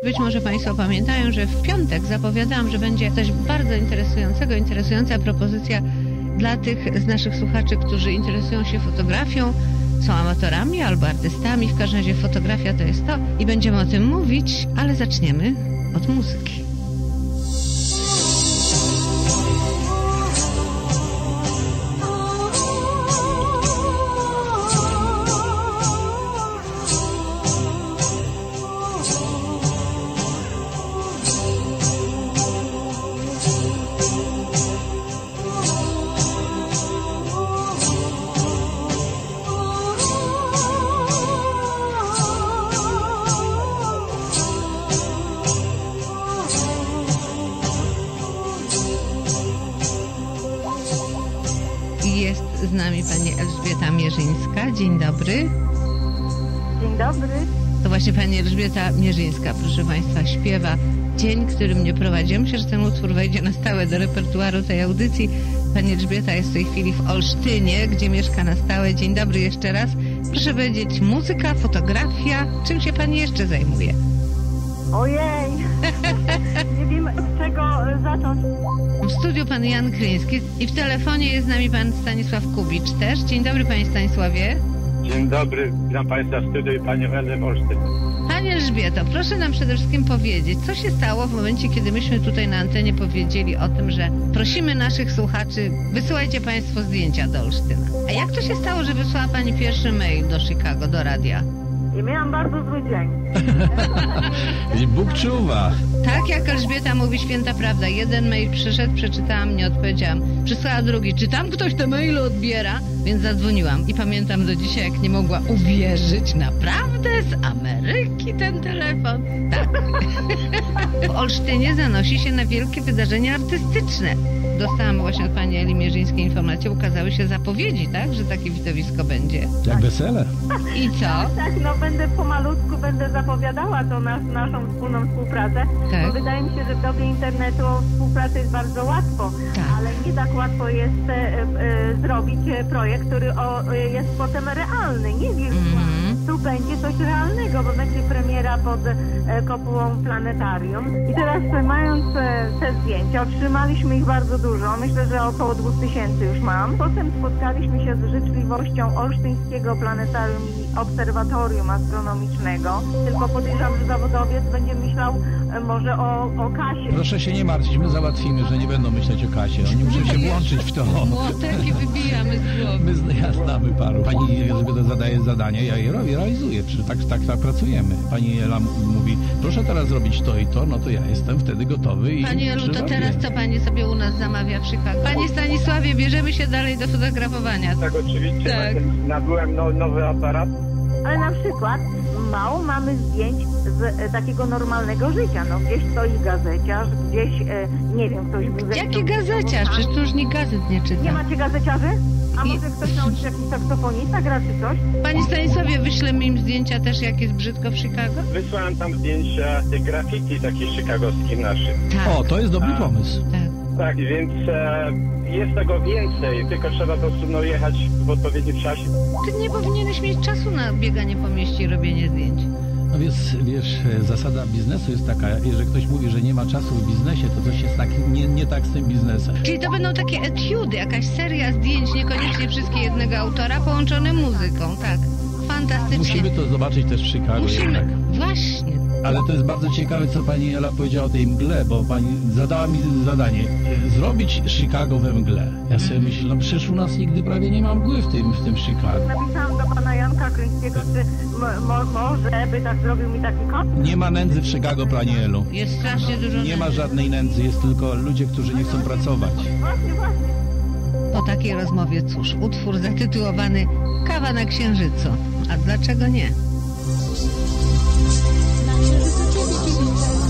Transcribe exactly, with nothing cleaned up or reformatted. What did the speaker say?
Być może Państwo pamiętają, że w piątek zapowiadałam, że będzie coś bardzo interesującego, interesująca propozycja dla tych z naszych słuchaczy, którzy interesują się fotografią, są amatorami albo artystami. W każdym razie fotografia to jest to i będziemy o tym mówić, ale zaczniemy od muzyki. Jest z nami pani Elżbieta Mierzyńska. Dzień dobry. Dzień dobry. To właśnie pani Elżbieta Mierzyńska, proszę Państwa, śpiewa Dzień, który mnie prowadzi. Myślę, że ten utwór wejdzie na stałe do repertuaru tej audycji. Pani Elżbieta jest w tej chwili w Olsztynie, gdzie mieszka na stałe. Dzień dobry jeszcze raz. Proszę powiedzieć, muzyka, fotografia, czym się pani jeszcze zajmuje? Ojej, nie wiem z czego zacząć. W studiu pan Jan Kryński i w telefonie jest z nami pan Stanisław Kubicz też. Dzień dobry panie Stanisławie. Dzień dobry, witam Państwa w studiu i panią Elę w Olsztynie. Pani Elżbieto, proszę nam przede wszystkim powiedzieć, co się stało w momencie, kiedy myśmy tutaj na antenie powiedzieli o tym, że prosimy naszych słuchaczy, wysyłajcie Państwo zdjęcia do Olsztyna. A jak to się stało, że wysłała Pani pierwszy mail do Chicago, do radia? I miałam bardzo zły dzień. I Bóg czuwa. Tak jak Elżbieta mówi, święta prawda. Jeden mail przyszedł, przeczytałam, nie odpowiedziałam. Przysłała drugi. Czy tam ktoś te maile odbiera? Więc zadzwoniłam. I pamiętam do dzisiaj, jak nie mogła uwierzyć. Naprawdę? Z Ameryki ten telefon? Tak. W Olsztynie zanosi się na wielkie wydarzenia artystyczne. Dostałam właśnie od pani Eli Mierzyńskiej informację, ukazały się zapowiedzi, tak? Że takie widowisko będzie. Jak wesele. I co? Tak, no będę pomalutku, będę zapowiadała to nas, naszą wspólną współpracę. Tak. Bo wydaje mi się, że w dobie internetu współpraca jest bardzo łatwo, Tak. ale nie tak łatwo jest e, e, zrobić projekt, który o, jest potem realny, nie wirtualny. Mhm. Tu będzie coś realnego, bo będzie premiera pod e, kopułą planetarium. I teraz e, mając e, te zdjęcia, otrzymaliśmy ich bardzo dużo, myślę, że około dwóch tysięcy już mam. Potem spotkaliśmy się z życzliwością Olsztyńskiego Planetarium i Obserwatorium Astronomicznego. Tylko podejrzewam, że zawodowiec będzie myślał e, może o, o kasie. Proszę się nie martwić, my załatwimy, że nie będą myśleć o kasie. Oni muszą się włączyć w to. Młotek i wybijamy z głowy. My zna- ja znamy paru. Pani Elżbieta zadaje zadanie, ja je robię, realizuję. Przecież tak, tak, tak pracujemy. Pani Ela m- mówi, proszę teraz zrobić to i to, no to ja jestem wtedy gotowy i Pani Elu, to przyrobię. teraz co pani sobie u nas zamawia w Chicago? Panie Stanisławie, bierzemy się dalej do fotografowania. Tak, oczywiście Tak. tak. nabyłem no, nowy aparat. Ale na przykład mało mamy zdjęć z e, takiego normalnego życia. No gdzieś stoi gazeciarz, gdzieś, e, nie wiem, ktoś był... ze Jaki mną- gazeciarz? Przecież tu już nikt gazet nie Nie czyta. macie gazeciarzy? A I- może ktoś nauczy jakiś saksofonista gra czy coś? Panie Stanisławie, wyślemy im zdjęcia też, jak jest brzydko w Chicago? Wysłałem tam zdjęcia tych graffiti takich chicagowskich naszych. Tak, O, to jest dobry A. pomysł. tak. Tak, więc e, jest tego więcej, tylko trzeba po prostu no, jechać w odpowiednim czasie. Ty nie powinieneś mieć czasu na bieganie po mieście i robienie zdjęć. No wiesz, wiesz, zasada biznesu jest taka, jeżeli ktoś mówi, że nie ma czasu w biznesie, to coś jest tak, nie, nie tak z tym biznesem. Czyli to będą takie etiudy, jakaś seria zdjęć, niekoniecznie wszystkie jednego autora, połączone muzyką, tak. Fantastycznie. Musimy to zobaczyć też w Chicago Musimy. jednak. Właśnie. Ale to jest bardzo ciekawe, co pani Ela powiedziała o tej mgle, bo pani zadała mi zadanie e, zrobić Chicago we mgle. Ja sobie myślę, no przecież u nas nigdy prawie nie ma mgły w tym, w tym Chicago. Napisałam do pana Janka Kryńskiego, czy m- mo- może by tak zrobił mi taki kod? Nie ma nędzy w Chicago, pani Elu. Jest strasznie dużo... Nie ma żadnej nędzy, jest tylko ludzie, którzy nie chcą pracować. Właśnie, właśnie. Po takiej rozmowie, cóż, utwór zatytułowany Kawa na Księżycu. A dlaczego nie? Na księżycu kiedy dziewięć